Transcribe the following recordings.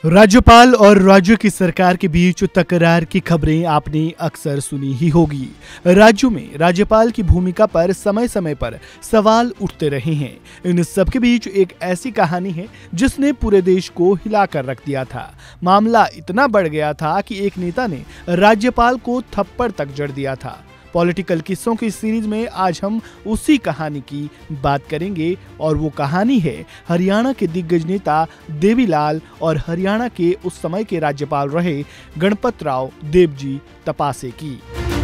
राज्यपाल और राज्य की सरकार के बीच तकरार की खबरें आपने अक्सर सुनी ही होगी। राज्यों में राज्यपाल की भूमिका पर समय समय पर सवाल उठते रहे हैं। इन सब के बीच एक ऐसी कहानी है जिसने पूरे देश को हिलाकर रख दिया था। मामला इतना बढ़ गया था कि एक नेता ने राज्यपाल को थप्पड़ तक जड़ दिया था। पॉलिटिकल किस्सों की सीरीज में आज हम उसी कहानी की बात करेंगे और वो कहानी है हरियाणा के दिग्गज नेता देवीलाल और हरियाणा के उस समय के राज्यपाल रहे गणपतराव देवजी तपासे की।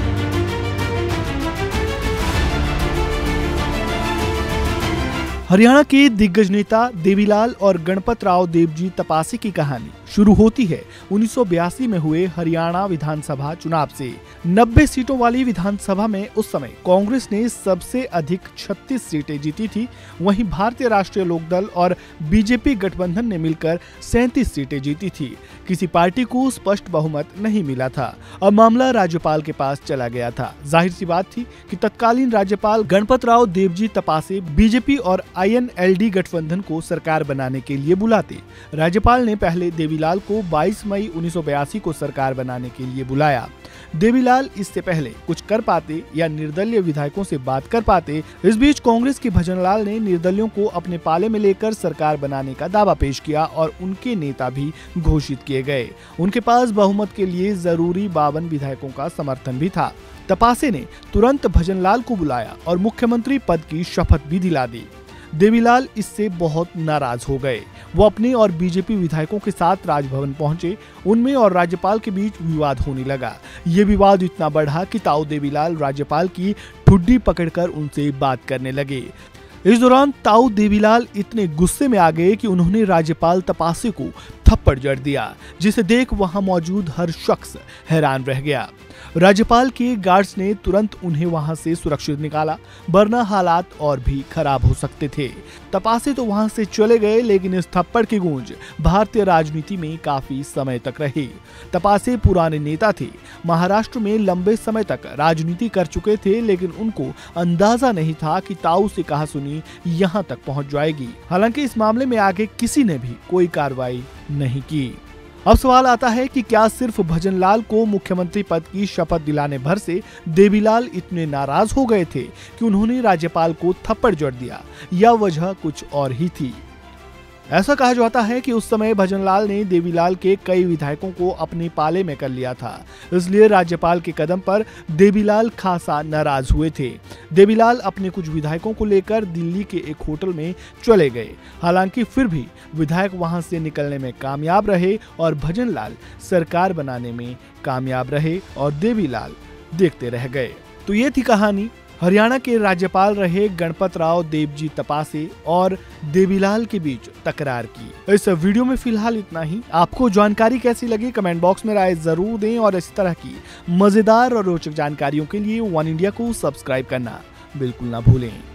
हरियाणा के दिग्गज नेता देवीलाल और गणपतराव देवजी तपासे की कहानी शुरू होती है 1982 में हुए हरियाणा विधानसभा चुनाव से। 90 सीटों वाली विधानसभा में उस समय कांग्रेस ने सबसे अधिक 36 सीटें जीती थी। वहीं भारतीय राष्ट्रीय लोकदल और बीजेपी गठबंधन ने मिलकर 37 सीटें जीती थी। किसी पार्टी को स्पष्ट बहुमत नहीं मिला था। अब मामला राज्यपाल के पास चला गया था। जाहिर सी बात थी कि तत्कालीन राज्यपाल गणपतराव देवजी तपासे बीजेपी और INLD गठबंधन को सरकार बनाने के लिए बुलाते। राज्यपाल ने पहले देवीलाल को 22 मई 1982 को सरकार बनाने के लिए बुलाया। देवीलाल इससे पहले कुछ कर पाते या निर्दलीय विधायकों से बात कर पाते। इस बीच कांग्रेस के भजनलाल ने निर्दलियों को अपने पाले में लेकर सरकार बनाने का दावा पेश किया और उनके नेता भी घोषित किए गए। उनके पास बहुमत के लिए जरूरी 52 विधायकों का समर्थन भी था। तपासे ने तुरंत भजनलाल को बुलाया और मुख्यमंत्री पद की शपथ भी दिला दी। देवीलाल इससे बहुत नाराज हो गए। वो अपने और बीजेपी विधायकों के साथ राजभवन पहुंचे। उनमें और राज्यपाल के बीच विवाद होने लगा। ये विवाद इतना बढ़ा कि ताऊ देवीलाल राज्यपाल की ठुड्डी पकड़कर उनसे बात करने लगे। इस दौरान ताऊ देवीलाल इतने गुस्से में आ गए कि उन्होंने राज्यपाल तपासे को थप्पड़ जड़ दिया, जिसे देख वहां मौजूद हर शख्स हैरान रह गया। राज्यपाल के गार्ड्स ने तुरंत उन्हें वहां से सुरक्षित निकाला, वरना हालात और भी खराब हो सकते थे। तपासे तो वहां से चले गए, लेकिन इस थप्पड़ की गूंज भारतीय राजनीति में काफी समय तक रही। तपासे पुराने नेता थे, महाराष्ट्र में लंबे समय तक राजनीति कर चुके थे, लेकिन उनको अंदाजा नहीं था कि ताऊ से कहासुनी यहाँ तक पहुंच जाएगी। हालांकि इस मामले में आगे किसी ने भी कोई कार्रवाई नहीं की। अब सवाल आता है कि क्या सिर्फ भजनलाल को मुख्यमंत्री पद की शपथ दिलाने भर से देवीलाल इतने नाराज हो गए थे कि उन्होंने राज्यपाल को थप्पड़ जड़ दिया, या वजह कुछ और ही थी? ऐसा कहा जाता है कि उस समय भजनलाल ने देवीलाल के कई विधायकों को अपने पाले में कर लिया था, इसलिए राज्यपाल के कदम पर देवीलाल खासा नाराज हुए थे। देवीलाल अपने कुछ विधायकों को लेकर दिल्ली के एक होटल में चले गए। हालांकि फिर भी विधायक वहां से निकलने में कामयाब रहे और भजनलाल सरकार बनाने में कामयाब रहे और देवीलाल देखते रह गए। तो ये थी कहानी हरियाणा के राज्यपाल रहे गणपतराव देवजी तपासे और देवीलाल के बीच तकरार की। इस वीडियो में फिलहाल इतना ही। आपको जानकारी कैसी लगी कमेंट बॉक्स में राय जरूर दें और इस तरह की मजेदार और रोचक जानकारियों के लिए वन इंडिया को सब्सक्राइब करना बिल्कुल ना भूलें।